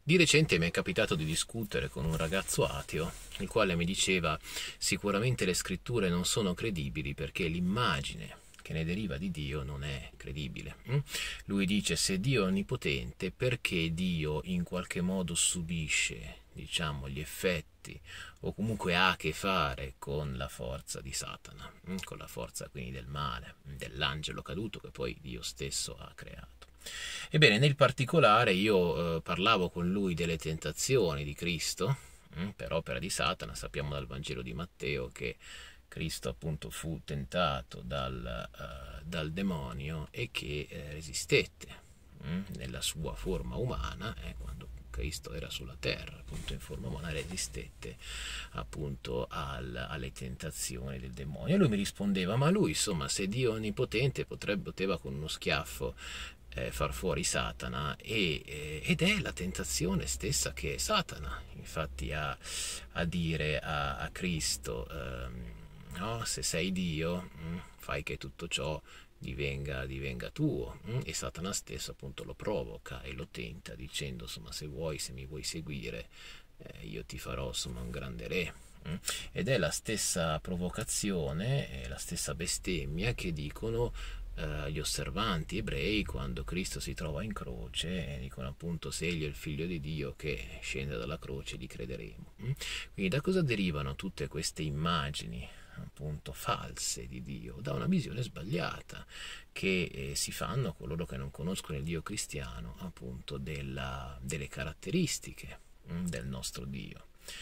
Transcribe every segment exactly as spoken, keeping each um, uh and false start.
Di recente mi è capitato di discutere con un ragazzo ateo, il quale mi diceva sicuramente le scritture non sono credibili perché l'immagine che ne deriva di Dio non è credibile. Lui dice: se Dio è onnipotente, perché Dio in qualche modo subisce, diciamo, gli effetti o comunque ha a che fare con la forza di Satana, con la forza quindi del male, dell'angelo caduto che poi Dio stesso ha creato. Ebbene, nel particolare io eh, parlavo con lui delle tentazioni di Cristo mh, per opera di Satana. Sappiamo dal Vangelo di Matteo che Cristo appunto fu tentato dal, uh, dal demonio e che eh, resistette mh, nella sua forma umana, eh, quando Cristo era sulla terra, appunto in forma umana, resistette appunto al, alle tentazioni del demonio. E lui mi rispondeva: ma lui, insomma, se Dio è onnipotente, potrebbe, poteva con uno schiaffo eh, far fuori Satana, e, eh, ed è la tentazione stessa che è Satana, infatti, a, a dire a, a Cristo, ehm, no, se sei Dio, mh, fai che tutto ciò divenga, divenga tuo, mh? E Satana stesso appunto lo provoca e lo tenta dicendo: insomma, se vuoi, se mi vuoi seguire, eh, io ti farò, insomma, un grande re. mh? Ed è la stessa provocazione, è la stessa bestemmia che dicono eh, gli osservanti ebrei quando Cristo si trova in croce, e dicono appunto: se egli è il figlio di Dio che scende dalla croce, gli crederemo. mh? Quindi da cosa derivano tutte queste immagini appunto false di Dio? Da una visione sbagliata che eh, si fanno coloro che non conoscono il Dio cristiano, appunto della, delle caratteristiche mh, del nostro Dio.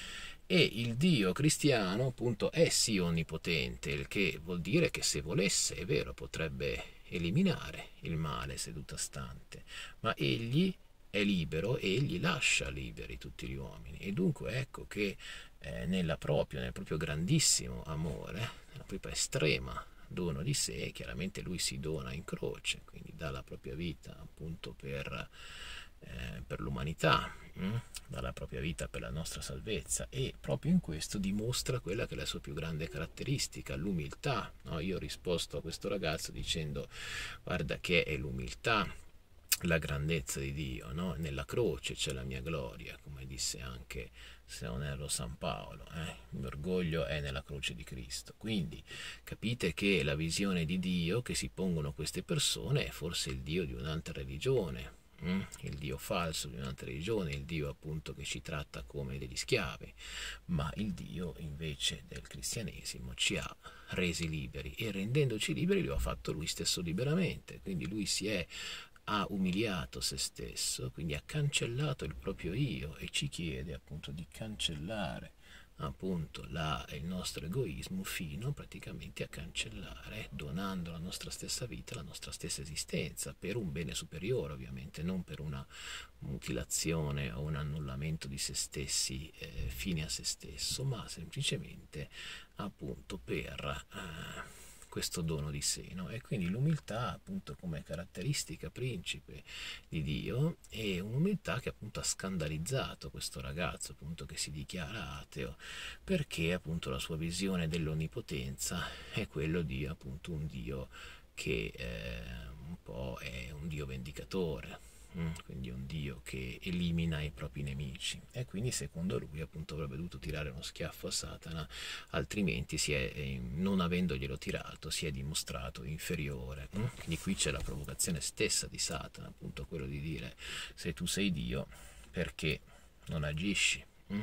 E il Dio cristiano appunto è sì onnipotente, il che vuol dire che se volesse, è vero, potrebbe eliminare il male seduta stante, ma egli è libero e egli lascia liberi tutti gli uomini, e dunque ecco che eh, nella proprio, nel proprio grandissimo amore, nella propria estrema dono di sé, chiaramente lui si dona in croce, quindi dà la propria vita appunto per, eh, per l'umanità, hm? dà la propria vita per la nostra salvezza, e proprio in questo dimostra quella che è la sua più grande caratteristica, l'umiltà. No? Io ho risposto a questo ragazzo dicendo: guarda che è l'umiltà la grandezza di Dio, no? Nella croce c'è la mia gloria, come disse anche, se non erro, San Paolo, eh? il mio orgoglio è nella croce di Cristo. Quindi capite che la visione di Dio che si pongono queste persone è forse il Dio di un'altra religione, hm? il Dio falso di un'altra religione, il Dio appunto che ci tratta come degli schiavi, ma il Dio invece del cristianesimo ci ha resi liberi, e rendendoci liberi lo ha fatto lui stesso liberamente. Quindi lui si è ha umiliato se stesso, quindi ha cancellato il proprio io, e ci chiede appunto di cancellare appunto la, il nostro egoismo fino praticamente a cancellare, donando la nostra stessa vita, la nostra stessa esistenza, per un bene superiore ovviamente, non per una mutilazione o un annullamento di se stessi eh, fine a se stesso, ma semplicemente appunto per eh, questo dono di sé, no? E quindi l'umiltà appunto come caratteristica principe di Dio, è un'umiltà che appunto ha scandalizzato questo ragazzo appunto che si dichiara ateo, perché appunto la sua visione dell'onnipotenza è quello di appunto un Dio che eh, un po' è un Dio vendicatore, quindi un Dio che elimina i propri nemici, e quindi secondo lui appunto avrebbe dovuto tirare uno schiaffo a Satana, altrimenti si è, non avendoglielo tirato, si è dimostrato inferiore. Quindi qui c'è la provocazione stessa di Satana, appunto quello di dire: se tu sei Dio, perché non agisci?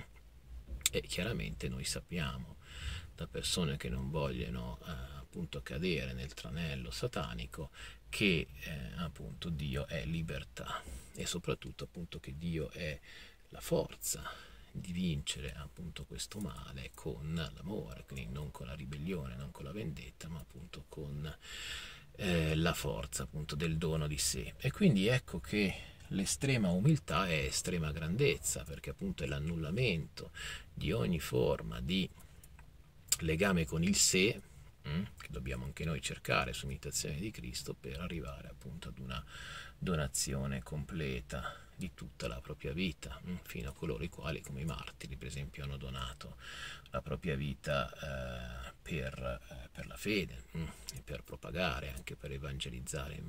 E chiaramente noi sappiamo, da persone che non vogliono eh, appunto cadere nel tranello satanico, che eh, appunto Dio è libertà, e soprattutto appunto che Dio è la forza di vincere appunto questo male con l'amore, quindi non con la ribellione, non con la vendetta, ma appunto con eh, la forza appunto del dono di sé. E quindi ecco che l'estrema umiltà è estrema grandezza, perché appunto è l'annullamento di ogni forma di legame con il sé, mh, che dobbiamo anche noi cercare su imitazione di Cristo, per arrivare appunto ad una donazione completa di tutta la propria vita, mh, fino a coloro i quali, come i martiri per esempio, hanno donato la propria vita eh, per, eh, per la fede, mh, e per propagare, anche per evangelizzare il mondo.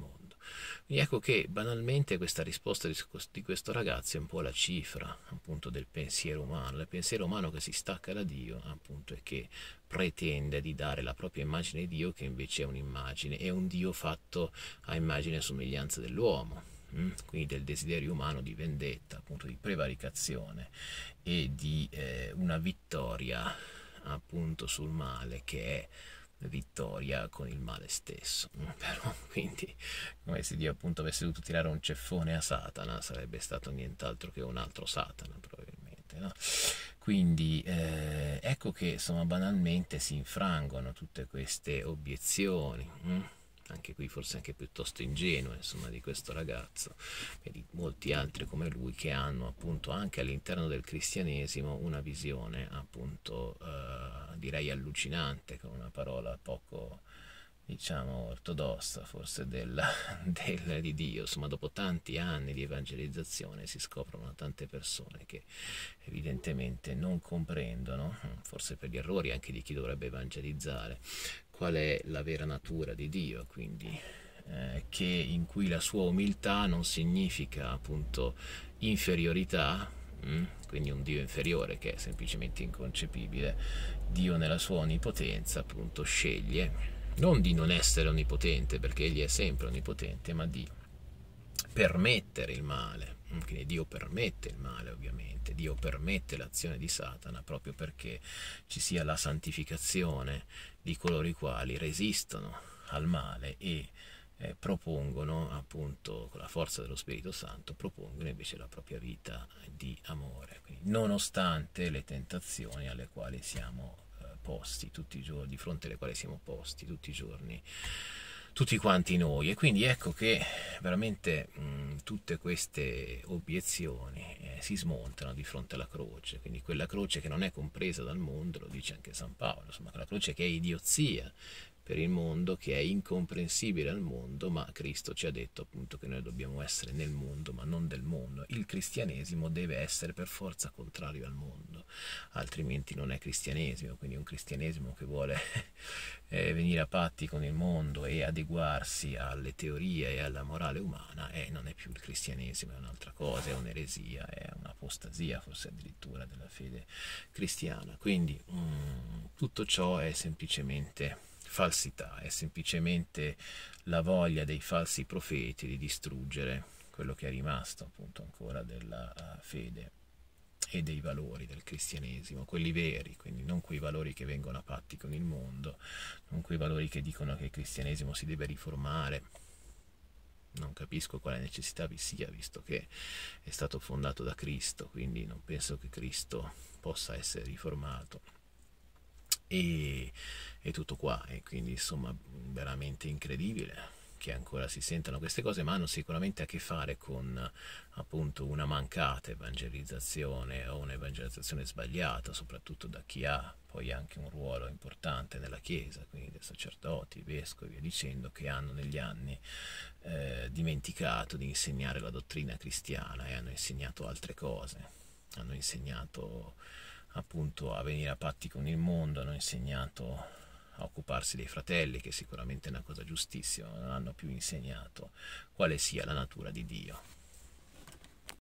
Quindi ecco che banalmente questa risposta di questo ragazzo è un po' la cifra appunto del pensiero umano, il pensiero umano che si stacca da Dio appunto e che pretende di dare la propria immagine di Dio, che invece è un'immagine, è un Dio fatto a immagine e somiglianza dell'uomo, quindi del desiderio umano di vendetta, appunto di prevaricazione e di eh, una vittoria appunto sul male che è vittoria con il male stesso. Però quindi, come se Dio appunto avesse dovuto tirare un ceffone a Satana, sarebbe stato nient'altro che un altro Satana probabilmente, no? Quindi eh, ecco che insomma banalmente si infrangono tutte queste obiezioni, hm? Anche qui forse anche piuttosto ingenue, insomma, di questo ragazzo e di molti altri come lui, che hanno appunto anche all'interno del cristianesimo una visione appunto eh, direi allucinante, con una parola poco diciamo ortodossa forse del, del, di Dio. Insomma, dopo tanti anni di evangelizzazione si scoprono tante persone che evidentemente non comprendono, forse per gli errori anche di chi dovrebbe evangelizzare, qual è la vera natura di Dio, quindi eh, che in cui la sua umiltà non significa appunto inferiorità, mh? Quindi un Dio inferiore che è semplicemente inconcepibile. Dio nella sua onnipotenza appunto sceglie non di non essere onnipotente, perché egli è sempre onnipotente, ma di permettere il male. Quindi Dio permette il male, ovviamente, Dio permette l'azione di Satana proprio perché ci sia la santificazione di coloro i quali resistono al male e eh, propongono appunto con la forza dello Spirito Santo, propongono invece la propria vita di amore, quindi, nonostante le tentazioni alle quali siamo eh, posti tutti i giorni, di fronte alle quali siamo posti tutti i giorni tutti quanti noi. E quindi ecco che veramente mh, tutte queste obiezioni eh, si smontano di fronte alla croce, quindi quella croce che non è compresa dal mondo, lo dice anche San Paolo, insomma, quella croce che è idiozia per il mondo, che è incomprensibile al mondo, ma Cristo ci ha detto appunto che noi dobbiamo essere nel mondo ma non del mondo. Il cristianesimo deve essere per forza contrario al mondo, altrimenti non è cristianesimo. Quindi un cristianesimo che vuole eh, venire a patti con il mondo e adeguarsi alle teorie e alla morale umana eh, non è più il cristianesimo, è un'altra cosa, è un'eresia, è un'apostasia forse addirittura della fede cristiana. Quindi mh, tutto ciò è semplicemente falsità, è semplicemente la voglia dei falsi profeti di distruggere quello che è rimasto appunto ancora della uh, fede e dei valori del cristianesimo, quelli veri, quindi non quei valori che vengono a patti con il mondo, non quei valori che dicono che il cristianesimo si deve riformare. Non capisco quale necessità vi sia, visto che è stato fondato da Cristo, quindi non penso che Cristo possa essere riformato. E, e tutto qua, e quindi insomma veramente incredibile che ancora si sentano queste cose, ma hanno sicuramente a che fare con appunto una mancata evangelizzazione o un'evangelizzazione sbagliata, soprattutto da chi ha poi anche un ruolo importante nella Chiesa, quindi dei sacerdoti, vescovi e via dicendo, che hanno negli anni eh, dimenticato di insegnare la dottrina cristiana e hanno insegnato altre cose, hanno insegnato appunto a venire a patti con il mondo, hanno insegnato a occuparsi dei fratelli, che sicuramente è una cosa giustissima, ma non hanno più insegnato quale sia la natura di Dio.